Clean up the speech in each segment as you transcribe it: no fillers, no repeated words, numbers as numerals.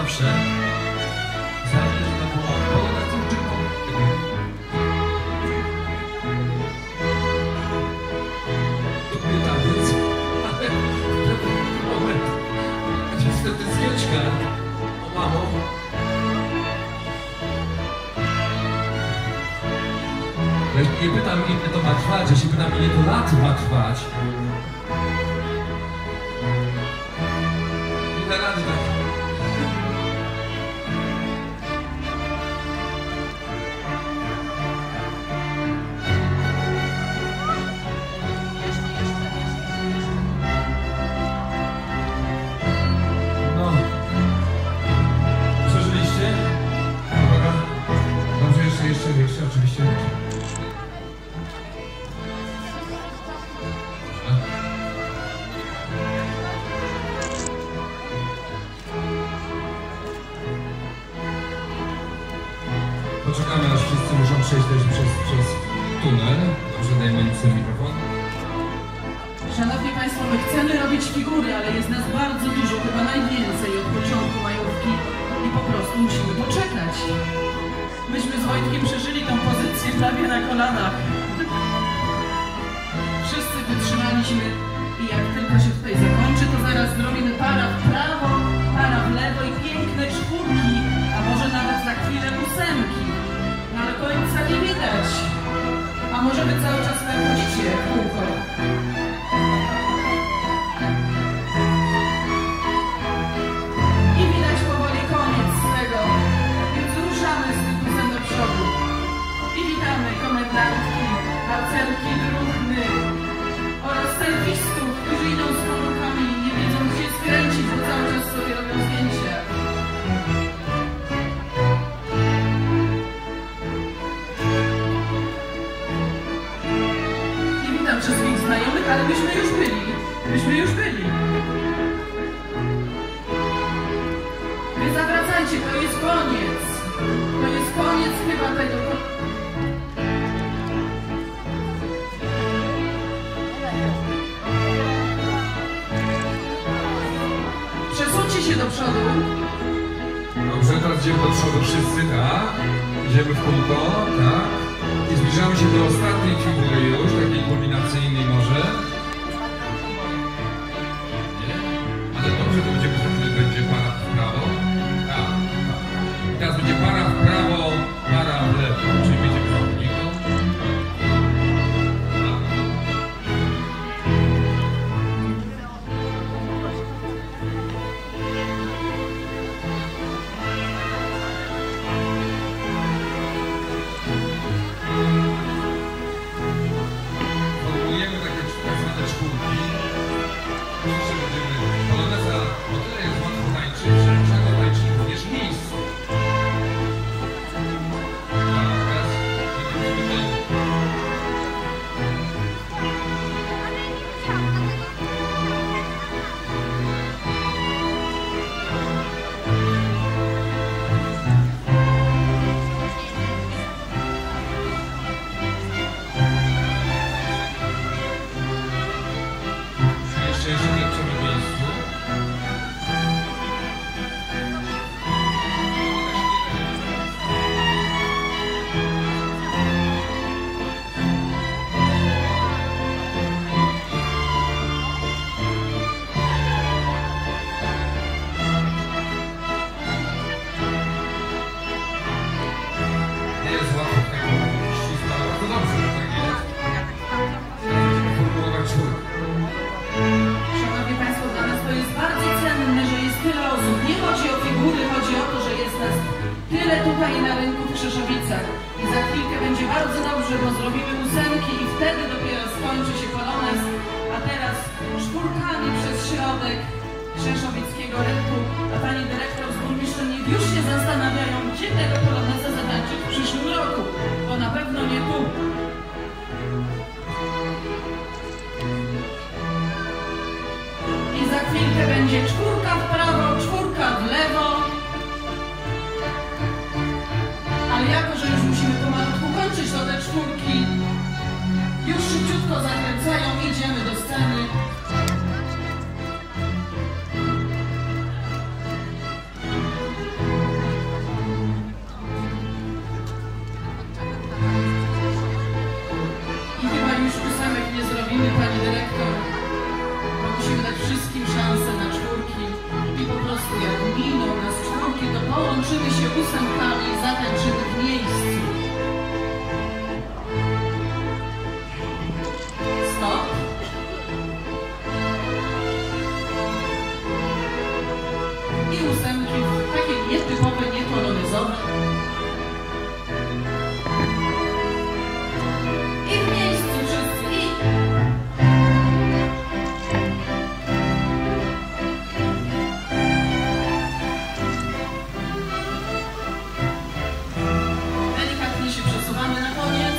zawsze. Zależy na polonę Turczykom. Nie taniec, ale w pewien moment niestety zwieczka. O mamo. Nie pytam, ile to ma trwać, ja się pytam, ile to lat ma trwać. Nie da rady tak. No. Przeżyliście? Uwaga. Dobrze, jeszcze, oczywiście. Poczekamy, aż wszyscy muszą przejść też przez tunel. Dobrze, dajmy im sobie mikrofon. Szanowni Państwo, my chcemy robić figury, ale jest nas bardzo dużo, chyba najwięcej od początku majówki i po prostu musimy poczekać. Myśmy z Wojtkiem przeżyli tą pozycję prawie na kolanach. Wszyscy wytrzymaliśmy i jak tylko się tutaj zakończy, to zaraz zrobimy para w prawo, para w lewo i piękne czwórki, a może nawet za chwilę ósemki. No ale końca nie widać. A może wy cały czas chodzicie w kółko? I widać powoli koniec tego, więc ruszamy z tym busem do przodu. I witamy komendantki, harcerki druhny oraz selfistów, którzy idą z komórkami i nie wiedzą, gdzie skręcić, bo cały czas sobie robią zdjęcia. Wszystkich znajomych, ale myśmy już byli. Nie zawracajcie, to jest koniec. To jest koniec chyba tego. Przesuńcie się do przodu. Dobrze, teraz idziemy do przodu wszyscy, tak? Idziemy w kółko, tak? I zbliżamy się do ostatniej figury już, takiej kulminacyjnej może. Nie? Ale dobrze, to będzie para w prawo. Tak, tak. I teraz będzie para w prawo, para w lewo, czyli będziemy zawodniką. Poloneza o tyle jest łatwo tańczyć, że można go tańczyć również w miejscu. Jeszcze nie trzeba w miejscu. Nie jest łatwo tego ścisła, ale to dobrze, że tak jest. Formułować czwórkę. Szanowni Państwo, dla nas to jest bardzo cenne, że jest tyle osób. Nie chodzi o figury, chodzi o to, że jest nas tyle tutaj na rynku w Krzeszowicach. I za chwilkę będzie bardzo dobrze, bo zrobimy ósemki i wtedy dopiero skończy się polonez. A teraz czwórkami przez środek Krzeszowickiego rynku. A pani dyrektor z burmistrzem niech już się zastanawiają, gdzie tego poloneza zatańczyć w przyszłym roku, bo na pewno nie tu. I za chwilkę będzie czwórka w prawo, czwórka w lewo. Ale jako, że już musimy pomalutku kończyć, to te czwórki już szybciutko zakręcają, idziemy do sceny. połączymy się ósemkami i zatańczymy w miejscu. Stop. I ósemki takie nietypowe, niepoloryzowe. I w miejscu wszyscy. I... Delikatnie się przesuwamy na koniec.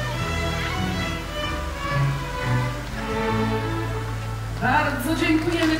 Bardzo dziękujemy.